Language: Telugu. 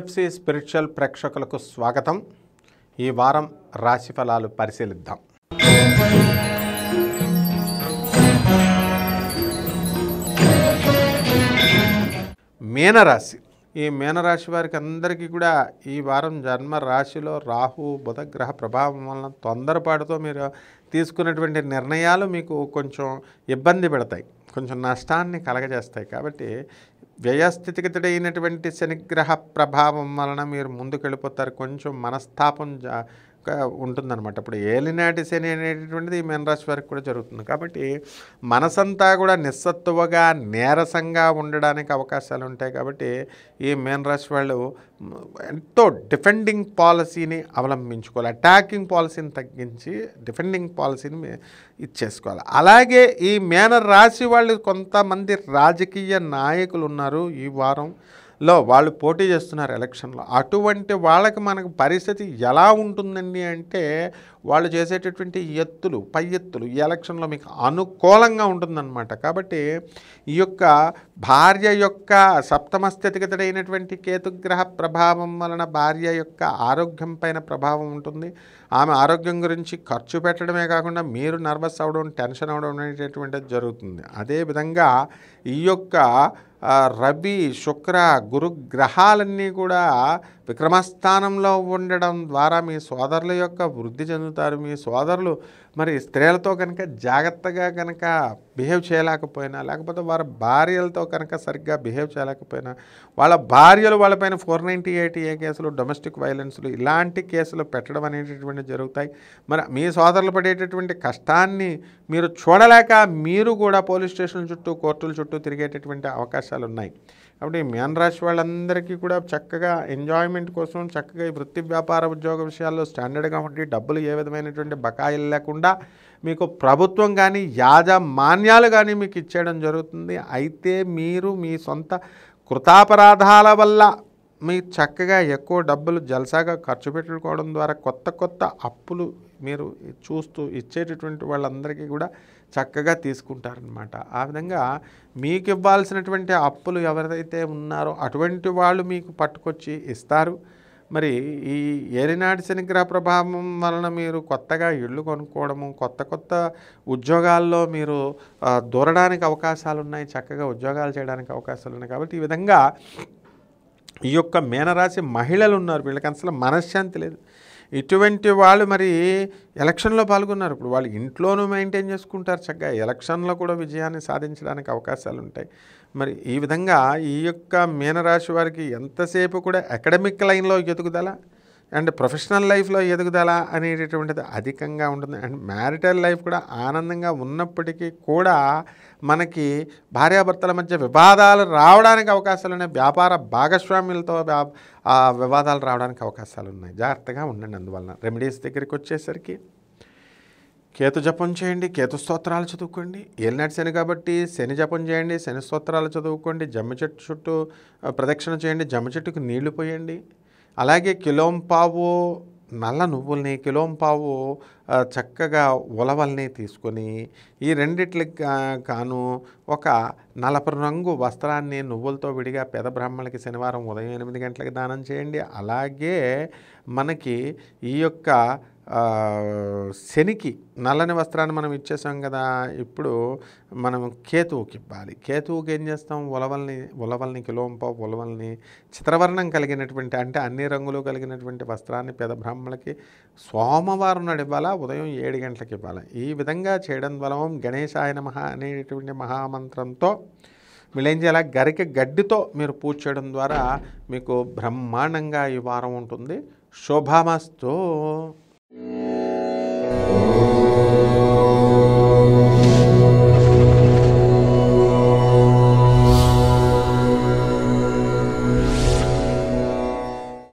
ఎన్ఎఫ్సి స్పిరిచువల్ ప్రేక్షకులకు స్వాగతం. ఈ వారం రాశి ఫలాలు పరిశీలిద్దాం. మీనరాశి. ఈ మీనరాశి వారికి అందరికీ కూడా ఈ వారం జన్మ రాశిలో రాహు బుధ గ్రహ ప్రభావం వలన తొందరపాటుతో మీరు తీసుకున్నటువంటి నిర్ణయాలు మీకు కొంచెం ఇబ్బంది పెడతాయి, కొంచెం నష్టాన్ని కలగజేస్తాయి. కాబట్టి వ్యయస్థితిగతుడైనటువంటి శనిగ్రహ ప్రభావం వలన మీరు ముందుకు వెళ్ళిపోతారు. కొంచెం మనస్తాపం ఉంటుందన్నమాట. ఇప్పుడు ఏలినాటి శని అనేటటువంటిది ఈ మీనరాశి వారికి కూడా జరుగుతుంది. కాబట్టి మనసంతా కూడా నిస్సత్తువగా నీరసంగా ఉండడానికి అవకాశాలు ఉంటాయి. కాబట్టి ఈ మీనరాశి వాళ్ళు ఎంతో డిఫెండింగ్ పాలసీని అవలంబించుకోవాలి. అటాకింగ్ పాలసీని తగ్గించి డిఫెండింగ్ పాలసీని ఇచ్చేసుకోవాలి. అలాగే ఈ మీనరాశి వాళ్ళు కొంతమంది రాజకీయ నాయకులు ఉన్నారు ఈ వారంలో, వాళ్ళు పోటీ చేస్తున్నారు ఎలక్షన్లో. అటువంటి వాళ్ళకి మనకు పరిస్థితి ఎలా ఉంటుందండి అంటే, వాళ్ళు చేసేటటువంటి పై ఎత్తులు ఈ ఎలక్షన్లో మీకు అనుకూలంగా ఉంటుందన్నమాట. కాబట్టి ఈ యొక్క భార్య యొక్క సప్తమ స్థితిగతుడైనటువంటి కేతుగ్రహ ప్రభావం వలన భార్య యొక్క ఆరోగ్యం పైన ప్రభావం ఉంటుంది. ఆమె ఆరోగ్యం గురించి ఖర్చు పెట్టడమే కాకుండా మీరు నర్వస్ అవ్వడం, టెన్షన్ అవ్వడం అనేటటువంటిది జరుగుతుంది. అదేవిధంగా ఈ యొక్క రవి శుక్ర గురు గ్రహాలన్నీ కూడా విక్రమస్థానంలో ఉండడం ద్వారా మీ సోదరుల యొక్క వృద్ధి చెందుతారు. మీ సోదరులు మరి స్త్రీలతో కనుక జాగ్రత్తగా కనుక బిహేవ్ చేయలేకపోయినా, లేకపోతే వారి భార్యలతో కనుక సరిగ్గా బిహేవ్ చేయలేకపోయినా, వాళ్ళ భార్యలు వాళ్ళపైన 498A కేసులు, డొమెస్టిక్ వైలెన్స్లు ఇలాంటి కేసులు పెట్టడం అనేటటువంటి జరుగుతాయి. మరి మీ సోదరులు పడేటటువంటి కష్టాన్ని మీరు చూడలేక మీరు కూడా పోలీస్ స్టేషన్ల చుట్టూ, కోర్టుల చుట్టూ తిరిగేటటువంటి అవకాశాలు ఉన్నాయి. కాబట్టి మీనరాశి వాళ్ళందరికీ కూడా చక్కగా ఎంజాయ్మెంట్ కోసం చక్కగా ఈ వృత్తి వ్యాపార ఉద్యోగ విషయాల్లో స్టాండర్డ్గా ఉండి డబ్బులు ఏ విధమైనటువంటి బకాయిలు లేకుండా మీకు ప్రభుత్వం కానీ యాజమాన్యాలు కానీ మీకు ఇచ్చేయడం జరుగుతుంది. అయితే మీరు మీ సొంత కృతాపరాధాల వల్ల మీ చక్కగా ఎక్కువ డబ్బులు జల్సాగా ఖర్చు పెట్టుకోవడం ద్వారా కొత్త అప్పులు మీరు చూస్తూ ఇచ్చేటటువంటి వాళ్ళందరికీ కూడా చక్కగా తీసుకుంటారనమాట. ఆ విధంగా మీకు ఇవ్వాల్సినటువంటి అప్పులు ఎవరైతే ఉన్నారో అటువంటి వాళ్ళు మీకు పట్టుకొచ్చి ఇస్తారు. మరి ఈ ఏలినాటి శనిగ్రహ ప్రభావం వలన మీరు కొత్తగా ఇళ్ళు కొనుక్కోవడము, కొత్త ఉద్యోగాల్లో మీరు దూరడానికి అవకాశాలు ఉన్నాయి, చక్కగా ఉద్యోగాలు చేయడానికి అవకాశాలు ఉన్నాయి. కాబట్టి ఈ విధంగా ఈ యొక్క మీనరాశి మహిళలు ఉన్నారు, వీళ్ళకి అసలు మనశ్శాంతి లేదు. ఇటువంటి వాళ్ళు మరి ఎలక్షన్లో పాల్గొన్నారు. ఇప్పుడు వాళ్ళు ఇంట్లోనూ మెయింటైన్ చేసుకుంటారు, చక్కగా ఎలక్షన్లో కూడా విజయాన్ని సాధించడానికి అవకాశాలు ఉంటాయి. మరి ఈ విధంగా ఈ యొక్క మీనరాశి వారికి ఎంతసేపు కూడా అకాడమిక్ లైన్లో ఎదుగుదల అండ్ ప్రొఫెషనల్ లైఫ్లో ఎదుగుదల అనేటటువంటిది అధికంగా ఉంటుంది. అండ్ మ్యారిటల్ లైఫ్ కూడా ఆనందంగా ఉన్నప్పటికీ కూడా మనకి భార్యాభర్తల మధ్య వివాదాలు రావడానికి అవకాశాలు ఉన్నాయి. వ్యాపార భాగస్వామ్యులతో వివాదాలు రావడానికి అవకాశాలు ఉన్నాయి. జాగ్రత్తగా ఉండండి. అందువలన రెమెడీస్ దగ్గరికి వచ్చేసరికి కేతు జపం చేయండి, కేతు స్తోత్రాలు చదువుకోండి. ఏలినాటి శని కాబట్టి శని జపం చేయండి, శని స్తోత్రాలు చదువుకోండి. జమ్మి చెట్టు చుట్టూ ప్రదక్షిణ చేయండి, జమ్మి చెట్టుకు నీళ్లు పోయండి. అలాగే కిలోంపావు నల్ల నువ్వుల్ని, కిలోంపావు చక్కగా ఉలవల్ని తీసుకొని ఈ రెండిట్లకి కాను ఒక నలుపు రంగు వస్త్రాన్ని నువ్వులతో విడిగా పేద బ్రాహ్మణులకి శనివారం ఉదయం 8 గంటలకి దానం చేయండి. అలాగే మనకి ఈ యొక్క శనికి నల్లని వస్త్రాన్ని మనం ఇచ్చేసాం కదా, ఇప్పుడు మనం కేతువుకి ఇవ్వాలి. కేతువుకి ఏం చేస్తాం, ఉలవల్ని కిలోంపావు ఉలవల్ని చిత్రవర్ణం కలిగినటువంటి అంటే అన్ని రంగులు కలిగినటువంటి వస్త్రాన్ని పేద బ్రాహ్మణులకి సోమవారం నాడు ఇవ్వాలా, ఉదయం 7 గంటలకు ఇవ్వాలి. ఈ విధంగా చేయడం వల్ల గణేశాయ నమః అనేటటువంటి మహామంత్రంతో వీళ్ళు ఏం చేయాలి, గరిక గడ్డితో మీరు పూజ చేయడం ద్వారా మీకు బ్రహ్మాండంగా ఈ వారం ఉంటుంది. శుభమస్తు.